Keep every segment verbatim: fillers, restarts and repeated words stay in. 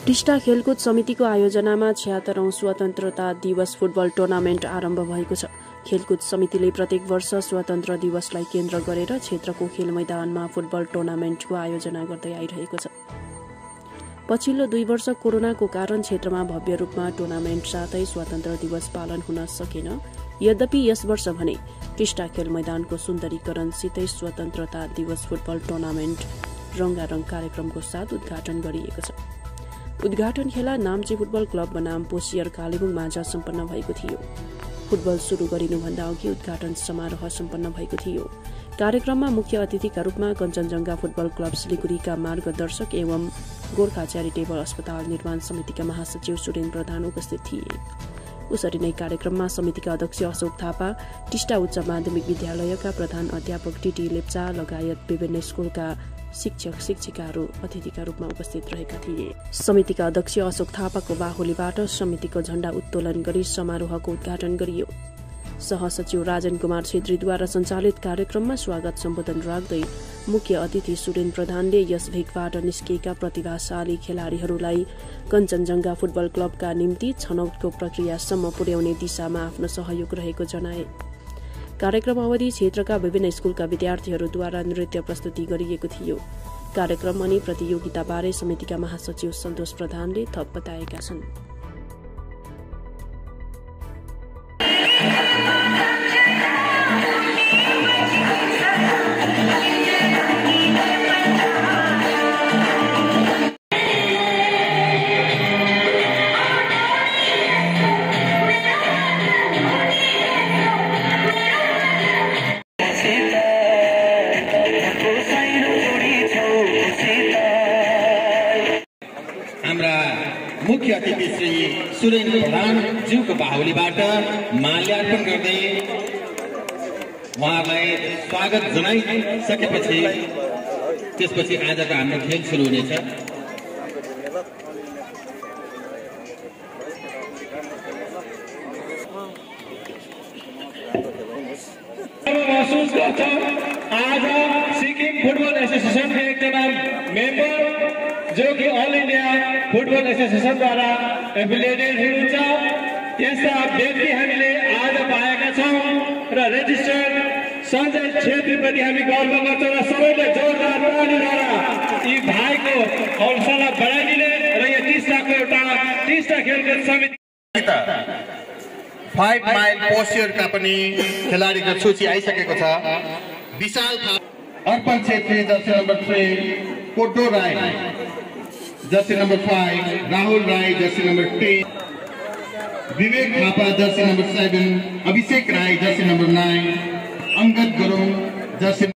टिस्टा खेलकुद समितिको आयोजनामा छ्यात्तरौं स्वतन्त्रता दिवस फुटबल टुर्नामेन्ट आरम्भ भएको छ। खेलकुद समितिले प्रत्येक वर्ष स्वतन्त्र दिवसलाई केन्द्र गरेर क्षेत्रको खेल मैदानमा फुटबल टुर्नामेन्टको आयोजना गर्दै आइरहेको छ। पछिल्लो दुई वर्ष कोरोनाको कारण क्षेत्रमा भव्य रूपमा टुर्नामेन्ट साथै स्वतन्त्र दिवस पालन हुन सकेन। यद्यपि यस वर्ष भने टिस्टा खेल मैदानको सुन्दरीकरणसितै स्वतन्त्रता दिवस फुटबल टुर्नामेन्ट रंगारंग कार्यक्रमको साथ उद्घाटन गरिएको छ। उद्घाटन खेला नाम्ची फुटबल क्लब बनाम पोसियर कालेबुङ माझ सम्पन्न भएको थियो। फुटबल शुरू गरिनुभन्दा अघि उद्घाटन समारोह सम्पन्न भएको थियो। कार्यक्रममा मुख्य अतिथिका रूपमा कञ्चनजङ्घा फुटबल क्लब सिलिगुडीका मार्गदर्शक एवं गोर्खा च्यारिटेबल अस्पताल निर्माण समितिका महासचिव सुरेन्द्र प्रधान उपस्थित थिए। उसरी नै कार्यक्रममा समितिका अध्यक्ष अशोक थापा, टिस्टा उच्च माध्यमिक विद्यालयका प्रधान अध्यापक टीटी लेप्चा लगायत विभिन्न स्कूलका शिक्षक शिक्षिकाहरू अतिथिका रूपमा उपस्थित रहेका थिए। समितिका अध्यक्ष अशोक थापाको बाहुलीबाट समितिको झण्डा उत्तोलन गरी समारोहको उद्घाटन गरियो। सहसचिव राजन कुमार छेत्रीद्वारा सञ्चालित कार्यक्रममा स्वागत सम्बोधन राख्दै मुख्य अतिथि सुरेन्द्र प्रधानले यस भेगबाट निस्किएका प्रतिभाशाली खेलाड़ीहरूलाई कञ्चनजङ्घा फुटबल क्लबका निम्ति छनौटको प्रक्रियासम्म पुर्याउने दिशामा आफ्नो सहयोग रहेको जनाए। कार्यक्रम अवधि क्षेत्रका विभिन्न स्कूलका विद्यार्थीहरूद्वारा नृत्य प्रस्तुति गरिएको थियो। कार्यक्रम अनि प्रतियोगिताबारे समितिका महासचिव सन्तोष प्रधानले थप बताएका छन्। मुख्य अतिथि श्री सुरेन्द्र प्रधान ज्यूको बाहुलीबाट माल्यार्पण गर्दै उहाँलाई स्वागत जनाइसकेपछि त्यसपछि आजको हाम्रो खेल सुरु हुनेछ। महसुस गर्छ आज सिक्किम फुटबल एसोसिएसनका एकजना मेम्बर जो कि अल इन्डिया फुटबल एसोसिएसनद्वारा एफिलिएटेड हुनुहुन्छ यस्ता व्यक्ति हामीले आज पाएका छौँ र रेजिस्टर्ड सञ्जय छेत्रीप्रति हामी गर्व गर्छौँ र सबैले जोरदार तालीद्वारा यी भाइको हौसला बढाइदिने र यो टिस्टाको एउटा टिस्टा खेलकुद समिति फाइभ माइल पोस्टरका पनि खेलाडीको सूची आइसकेको छ। Vishal Arpan Chhetri jersey number three, Koto Rai jersey number five, Rahul Rai jersey number ten, Vivek Thapa jersey number seven, Abhishek Rai jersey number nine, Angad Gurung jersey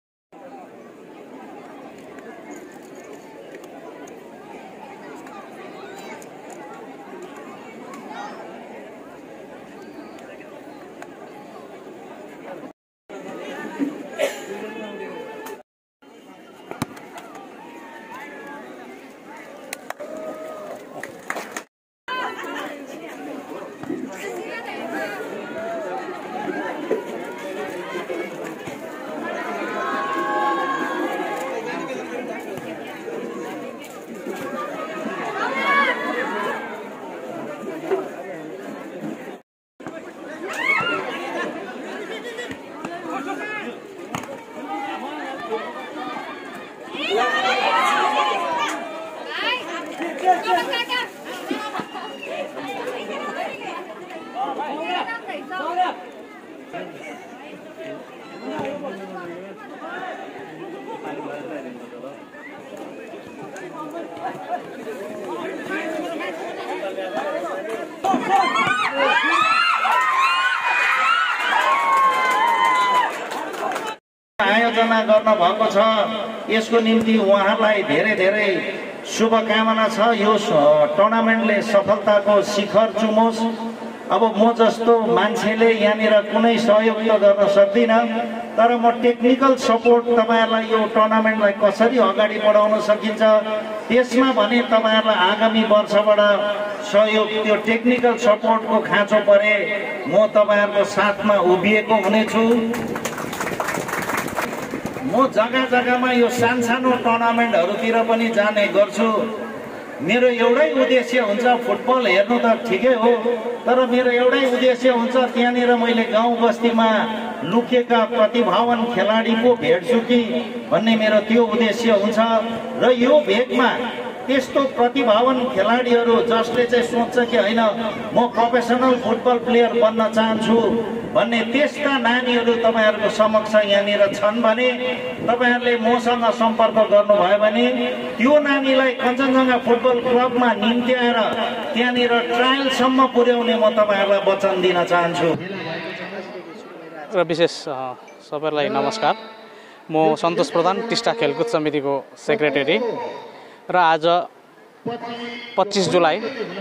आयोजना गर्न भएको छ। यसको निम्ति उहाँलाई धेरै धेरै शुभकामना छ। यो टुर्नामेन्टले सफलताको शिखर चुमोस्। अब म जस्तो मान्छेले यहाँनिर कुनै सहयोग त गर्न सक्दिनँ, तर म टेक्निकल सपोर्ट तपाईहरुलाई यो टुर्नामेन्टलाई कसरी अगाडि बढाउन सकिन्छ त्यसमा भने तपाईहरुलाई आगामी वर्षबाट सहयोग त्यो टेक्निकल सपोर्टको खाँचो परे म तपाईहरुको साथमा उभिएको हुनेछु। म जग्गा जग्गामा यो सानसानो टुर्नामेन्टहरुतिर पनि जाने गर्छु। मेरो एउटै उद्देश्य हुन्छ फुटबल हेर्नु त ठिकै हो, तर मेरो एउटै उद्देश्य हुन्छ त्यहाँनिर मैले गाउँ बस्तीमा लुकेका प्रतिभावान खेलाडी पो भेट्छु कि भन्ने मेरो त्यो उद्देश्य हुन्छ। र यो भेगमा त्यस्तो प्रतिभावान खेलाडीहरू जसले चाहिँ सोच्छ कि होइन म प्रोफेसनल फुटबल प्लेयर बन्न चाहन्छु भन्ने त्यस्ता नानीहरू तपाईँहरूको समक्ष यहाँनिर छन् भने तपाईँहरूले मसँग सम्पर्क गर्नुभयो भने त्यो नानीलाई कञ्चनजङ्घा फुटबल क्लबमा निम्त्याएर त्यहाँनिर ट्रायलसम्म पुर्याउने म तपाईँहरूलाई वचन दिन चाहन्छु। र विशेष सबैलाई नमस्कार, म सन्तोष प्रधान, टिस्टा खेलकुद समितिको सेक्रेटरी। र आज पच्चिस जुलाई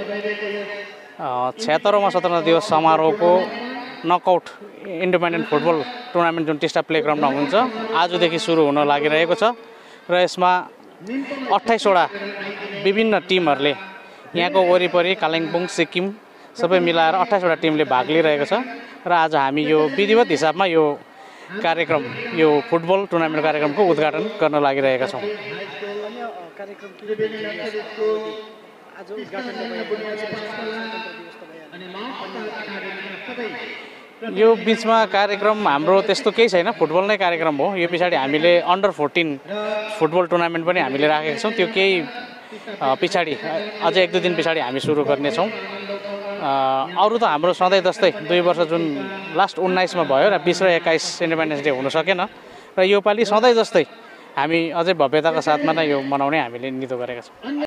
छयत्तरौँमा स्वतन्त्र दिवस समारोहको नकआउट इन्डिपेन्डेन्ट फुटबल टुर्नामेन्ट जुन टिस्टा प्लेग्राउन्डमा हुन्छ आजदेखि सुरु हुन लागिरहेको छ। र यसमा अट्ठाइसवटा विभिन्न टिमहरूले यहाँको वरिपरि कालिम्पोङ सिक्किम सबै मिलाएर अट्ठाइसवटा टिमले भाग लिइरहेको छ। र आज हामी यो विधिवत हिसाबमा यो कार्यक्रम यो फुटबल टुर्नामेन्ट कार्यक्रमको उद्घाटन गर्न लागिरहेका छौँ। यो बिचमा कार्यक्रम हाम्रो त्यस्तो केही छैन, फुटबल नै कार्यक्रम हो। यो पछाडि हामीले अन्डर फोर्टिन फुटबल टुर्नामेन्ट पनि हामीले राखेका छौँ, त्यो केही पछाडि अझै एक दुई दिन पछाडि हामी सुरु गर्नेछौँ। अरू त हाम्रो सधैँ जस्तै दुई वर्ष जुन लास्ट उन्नाइसमा भयो र बिस र एक्काइस इन्डिपेन्डेन्स डे हुन सकेन, र योपालि सधैँ जस्तै हामी अझै भव्यताका साथमा नै यो मनाउने हामीले निधो गरेका छौँ।